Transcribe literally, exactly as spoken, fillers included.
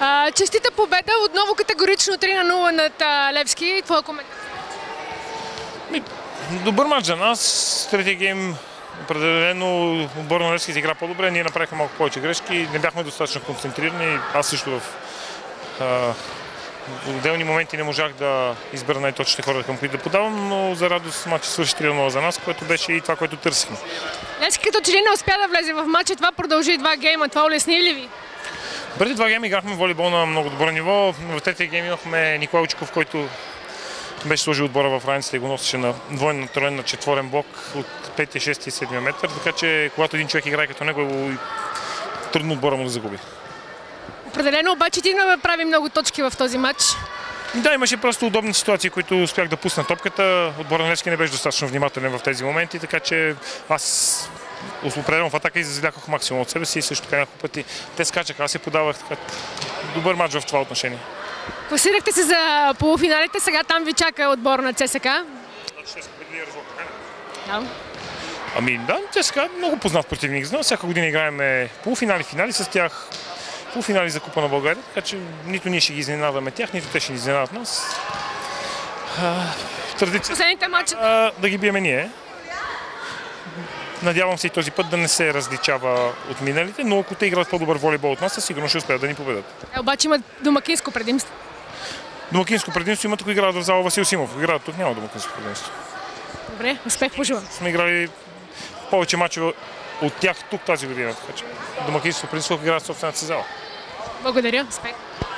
А, честита победа, отново категорично три на нула над а, Левски. Твоя коментар? Добър мач за нас. Третия гейм определено отбор на Левски игра по-добре. Ние направихме малко повече грешки. Не бяхме достатъчно концентрирани. Аз също в а, в отделни моменти не можах да избера най-точните хора, към които да подавам, но за радост матчът свърши три на нула за нас, което беше и това, което търсихме. Левски като че ли не успя да влезе в матча, това продължи два гейма. Това улесни ли ви? Преди два гейма играхме волейбол на много добро ниво. В третия гейм имахме Николай Учков, който беше сложил отбора в раницата и го носеше на двойен натроен на четворен блок от пети, шести и седми метър, така че когато един човек играе като него, е трудно отбора му да загуби. Определено обаче ти не прави много точки в този матч. Да, имаше просто удобни ситуации, които успях да пусна топката. Отбора на Левски не беше достатъчно внимателен в тези моменти, така че аз определено в атака извлякох максимум от себе си и също така няколко пъти те скачаха, аз се подавах. Така. Добър матч в това отношение. Класирахте се за полуфиналите, сега там ви чака отбор на ЦСКА. Да. Ами да, ЦСКА е много познат противник за нас. Всяка година играем полуфинали, финали с тях. Полуфинали за Купа на България, така че нито ние ще ги изненадаме тях, нито те ще ни изненадат нас. Традиция да ги биеме ние. Надявам се и този път да не се различава от миналите, но ако те играят по-добър волейбол от нас, със сигурно ще успеят да ни победят. Е, обаче има домакинско предимство. Домакинско предимство има, ако играят в зала Васил Симов. Играят тук, няма домакинско предимство. Добре, успех пожелавам. Сме играли повече мачове от тях тук тази година, така че домакинство предимство, ако играят в собствената си зала. Благодаря, успех.